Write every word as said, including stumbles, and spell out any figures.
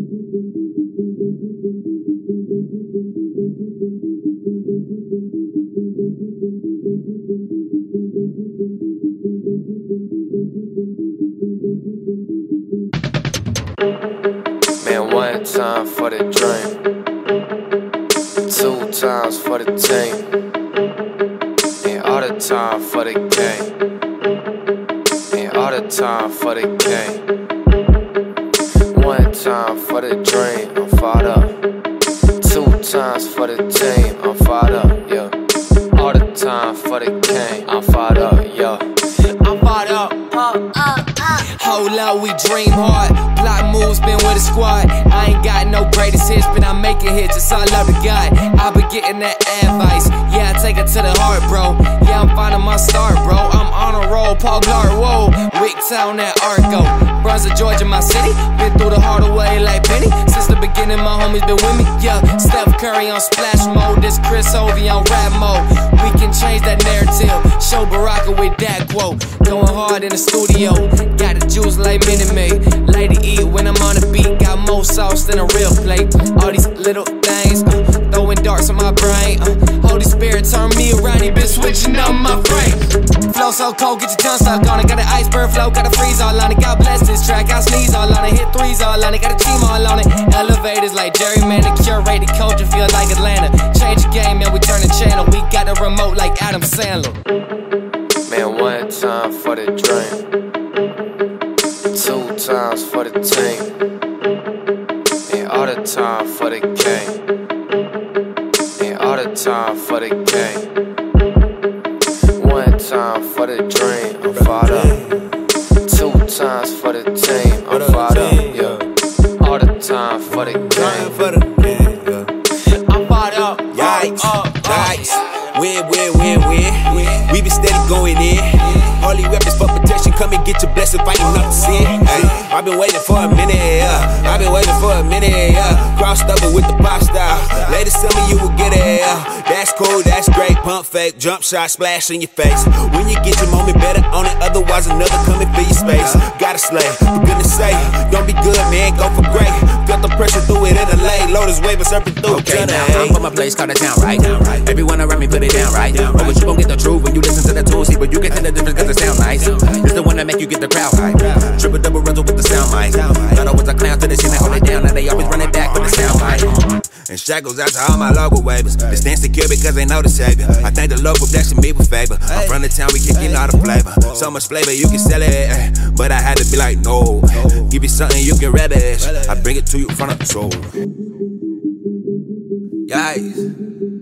Man, one time for the dream, two times for the team, and all the time for the game, and all the time for the game. One time for the dream, I'm fired up. Two times for the team, I'm fired up, yeah. All the time for the game, I'm fired up, yeah. I'm fired up, uh, uh, uh. Hold up, we dream hard. Block moves, been with a squad. I ain't got no greatest hits, but I'm making hits, just all love to God. I been getting that advice, yeah, I take it to the heart, bro. Yeah, I'm finding my start, bro. I'm on a roll, Paul Blart, whoa. Wicktown, that Arco. Brunswick, Georgia, my city. Been through the hard way like Penny. Since the beginning, my homies been with me, yeah. Steph Curry on splash mode, this Chris Ovey on rap mode. We can change that narrative, show Baraka with that quote. Going hard in the studio, got the juice like Minute Maid. Lady eat when I'm on the beat, got more sauce than a real plate. All these little things, uh, throwing darts on my brain. uh, Holy Spirit turn me around, he been switching up my frame. Flow so cold, get your tongue stuck on it. Got an iceberg flow, got a freeze all on it. God bless this track, I sneeze all on it. Hit threes all on it, got a team all on it. Elevators like Jerry Manning, curated culture, feel like Atlanta. Change the game, man, we turn the channel. We got a remote like Adam Sandler. Man, one time for the dream, two times for the team, and all the time for the game, and all the time for the game. One time for the dream, I'm fired up. Two times for the team, I'm fired up, yeah. All the time for the game. I'm fired up. Yikes, yikes. Win, win, win, win. We been steady going in. Holy weapons for protection. Come and get your blessing, fighting up the sin. Ay, I've been waiting for a minute, yeah. I've been waiting for a minute, yeah. Crossed over with the pop style. Later, tell me you will get it, yeah. That's cool, that's great. Pump fake, jump shot, splash in your face. When you get your moment, better on it. Otherwise, another coming for your space. Gotta slay, for goodness sake. Don't be good, man, go for great. Felt the pressure through it in the lane. Lotus wave and serpent through. Okay, now I'm from a place called the town, right? Everyone around me put it down, right? Oh, but you gon' get the truth when you listen to the tools. See, but you can tell the difference cause it sound nice. It's the one that make you get the crowd high. Triple double runs with the sound mic. Thought I was a clown to the shit and hold it down. Now they always running back with the sound mic. And shout goes out to all my local wavers. They stand secure because they know the savior. I thank the Lord for blessing me with favor. I'm from the town, we kicking all the flavor. So much flavor, you can sell it. But I had to be like, no. Give you something you can relish. I bring it to you in front of the soul. Guys.